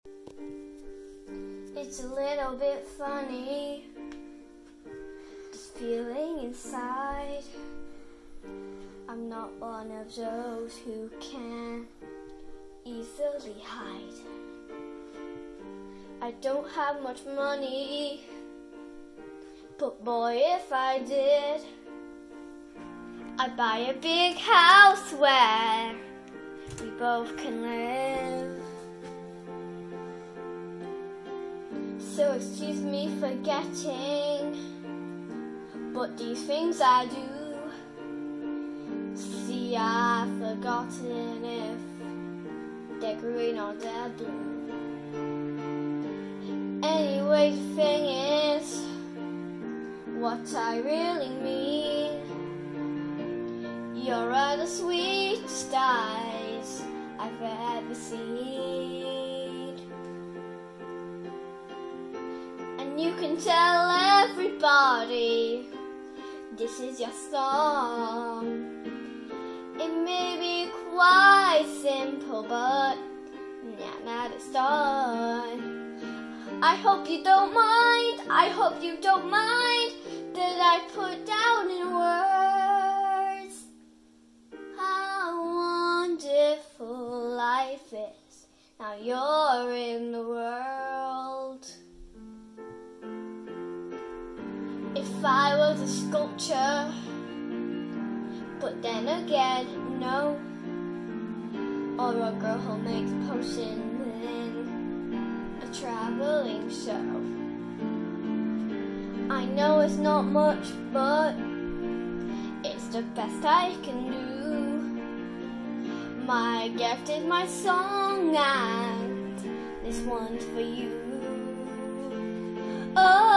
It's a little bit funny, this feeling inside. I'm not one of those who can easily hide. I don't have much money, but boy, if I did, I'd buy a big house where we both can live. So excuse me for getting, but these things I do. See, I've forgotten if they're green or they're blue. Anyway, the thing is, what I really mean, you're the sweetest eyes I've ever seen. And you can tell everybody this is your song. It may be quite simple, but now that it's done, I hope you don't mind, I hope you don't mind that I put down in words how wonderful life is. Now you're in the world. If I was a sculpture, but then again, no, or a girl who makes potions traveling show. I know it's not much, but it's the best I can do. My gift is my song, and this one's for you. Oh,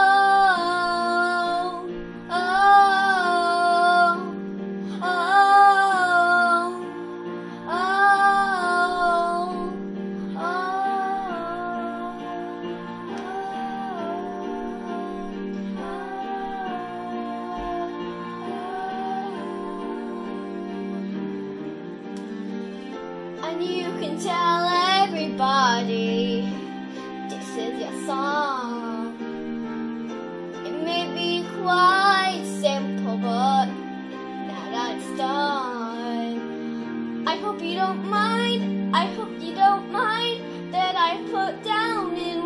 and you can tell everybody this is your song. It may be quite simple, but now that it's done, I hope you don't mind, I hope you don't mind that I put down in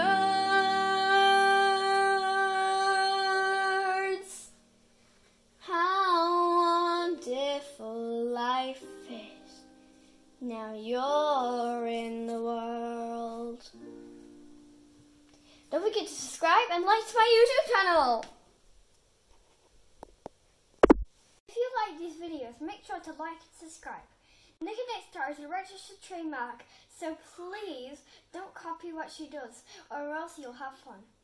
words how wonderful life is. Now you're in the world. Don't forget to subscribe and like to my YouTube channel. If you like these videos, make sure to like and subscribe. Nikki Nextstar is a registered trademark, so please don't copy what she does, or else you'll have fun.